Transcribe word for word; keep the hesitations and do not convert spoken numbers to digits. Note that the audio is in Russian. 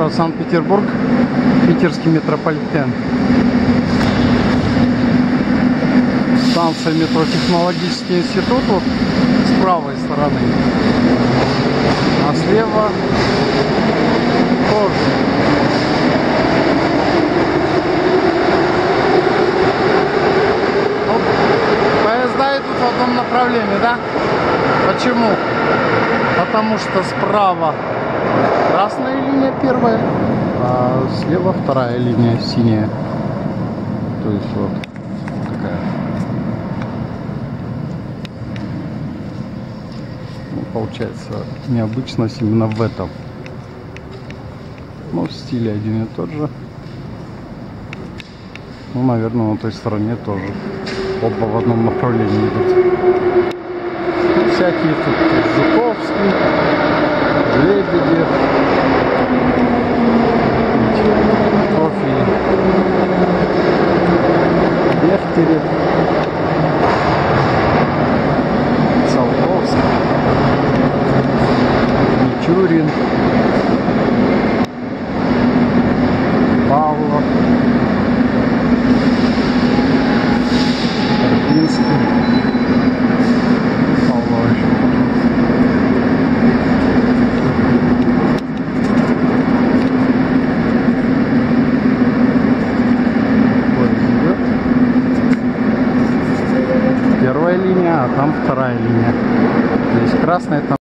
Город Санкт-Петербург, питерский метрополитен. Станция метро Технологический институт вот с правой стороны, а слева тоже. Ну, поезда идут в одном направлении, да? Почему? Потому что справа красная линия первая, а слева вторая линия синяя. То есть вот такая. Ну, получается необычность именно в этом. Ну, стиль один и тот же. Ну, наверное, на той стороне тоже. Оба в одном направлении идут. Ну, всякие тут Жуковский, Лебедев, Профили, Бехтерев, Циолковский, Мичурин, Павлов, Карпинский, Павлович. Первая линия, а там вторая линия. Здесь красная, там